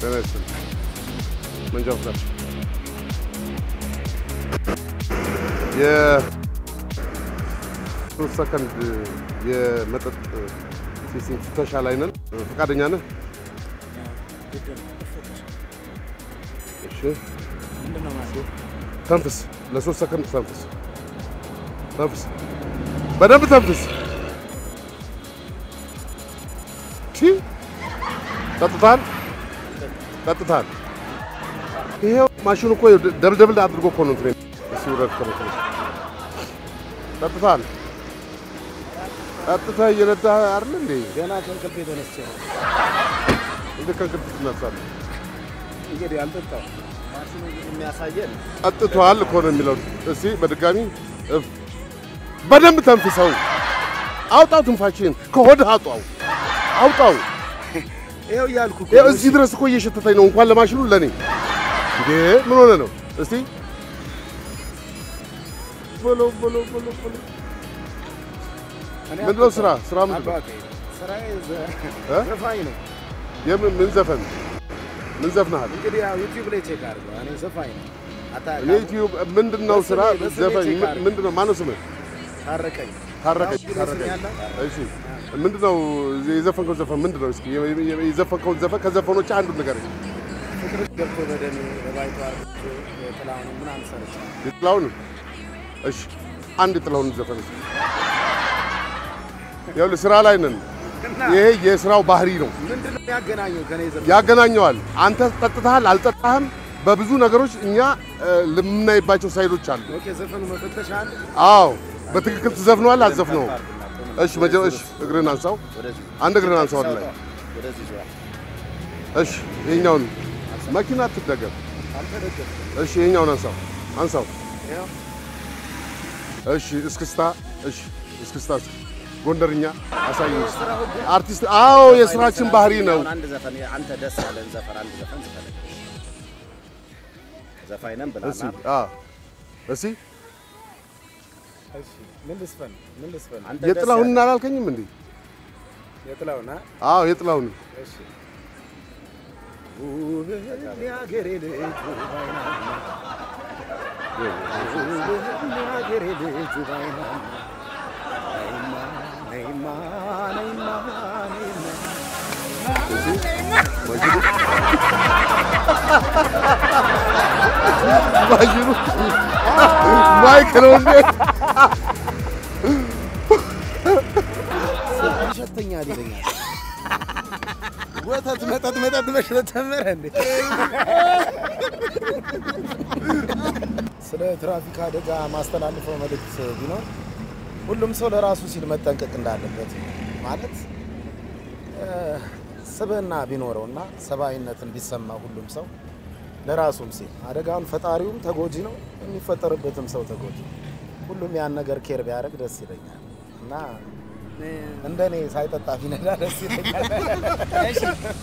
ተነስተን መንጃ ፍቃድ የ3 ሰከንድ የመጠጥ ሲሲን ፍተሻ ላይ ነን ፈቃደኛ ነህ እሺ ምንድነው ማለት ተንፍስ ለ3 ሰከንድ ተንፍስ በደንብ ተንፍስ እሺ ቀጥታል ይሄው ማሽኑ እኮ ደብል አድርጎ እኮ ነው ትሬን ሲወረድ ከመሰለኝ ቀጥታ እየነዳ አይደል እንዴ ገና ከንቅልፌ ተነስቼ እንደ ከንቅልፍ ተነሳለህ እንግዲህ አልጠጣው ማሽኑ የሚያሳየን ቀጥቷል እኮ ነው የሚለው እስቲ በድጋሚ በደንብ ተንፍሰው አውጣው ትንፋሽን ከሆድ አውጣው ይሄው ያልኩ እዚህ ድረስ እኮ እየሸተተኝ ነው እንኳን ለማሽኑ ለኔ እንዴ ምን ሆነ ነው እስቲ ቦሎ ምንድነው ስራ ምንድነው ስራዬ ዘፋኝ ነው ምን ዘፍናል እንግዲህ ያው ዩቲዩብ ላይ ቼክ አድርገው እኔ ዘፋኝ ነው ዩቲዩብ ምንድነው ስራ ዘፋኝ ምንድነው ማነው ስምህ ታረቀኝ እሺ ምንድነው የዘፈንከው ዘፈን ምንድነው እስኪ የዘፈንከው ዘፈን ከዘፈኖች አንዱ ነገር ፍቅር ገብቶ በደኔ ለባይቷር የጥላውን ምናምን ሰርች የጥላውን እሺ አንድ ጥላውን ዘፈን ያው ስራ ላይ ነን ይሄ የስራው ባህሪ ነው ምንድነው ያገናኘው ከኔ ዘፈን ያገናኘዋል አንተ ጠጥተሃል አልጠጣህም በብዙ ነገሮች እኛ ለምናይባቸው ሳይዶች አሉ ኦኬ ዘፈኑ መፈተሻል አዎ በትክክል ተዘፍኗል አዘፍነው እሺ መጀመሪያ እግርን አንሳው አንድ እግርን አንሳው ላይ እሺ ይሄኛውን መኪና ትደገፍ እሺ ይሄኛውን አንሳው እሺ እስክስታ ጎንደርኛ አሳይ አርቲስት አዎ የስራችን ባህሪ ነው አንድ ዘፈን አንተ ደስ ያለን ዘፈን አንድ ዘፈን ትፈልግ ዘፋይነን ብላና እሺ ምን ልስፈን የጥላውን አላልከኝም እንዴ የጥላውና አዎ የጥላውን እሺ ያገሬ ልጅ ባይና ነይማ ማይክሮ ሸተኛ አይደለኛል ወተት መጠጥ በሽታ ተመረ እንዴ ስለ ትራፊክ አደጋ ማስተላለፈው መልእክት ቢኖር ሁሉም ሰው ለራሱ ሲል መጠንቀቅ እንዳለበት ማለት ሰበና ቢኖርውና ሰባይነትን ቢሰማ ሁሉም ሰው ለራሱም ሲል አደጋውን ፈጣሪውም ተጎጂ ነው የሚፈጠርበትም ሰው ተጎጂ ሁሉም ያን ነገር ኬር ቢያደርግ ደስ ይለኛል እና እንደኔ ሳይጠጣ ቢነዳ ደስ ይለኛል እሺ